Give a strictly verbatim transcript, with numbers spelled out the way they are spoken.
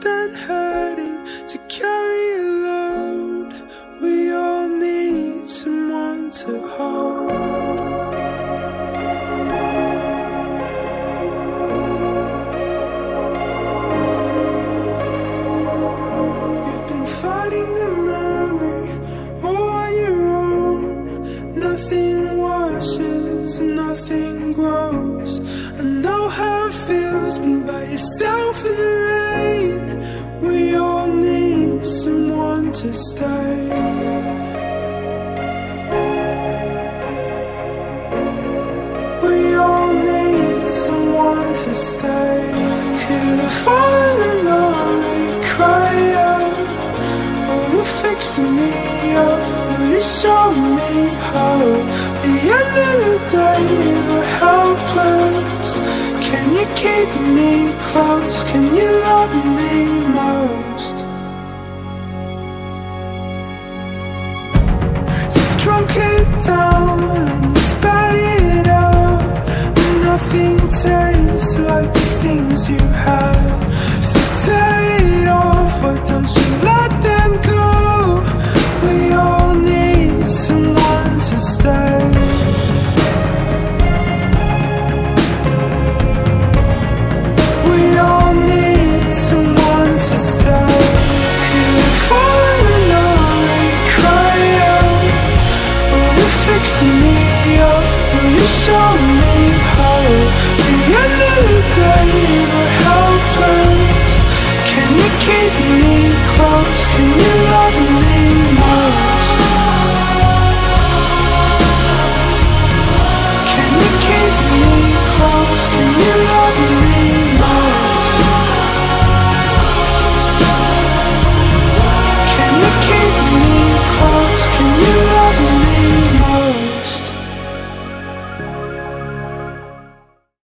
than hurting to carry a load. We all need someone to hold. You've been fighting the memory all on your own. Nothing washes, nothing grows. I know how it feels being by yourself in the rain. We all need someone to stay. We all need someone to stay. Hear the falling only cry out. Oh, you're fixing me up. Oh, you show me how. At the end of the day, we're helpless. Can you keep me close? Can you love me most? You've drunk it down and you spat it out, and nothing tastes like the things you had. So tear it off, why don't you let them go? We all need someone to stay. We all need someone to stay. Hear the falling only cry out. Oh, you're fixing me up. Oh, you show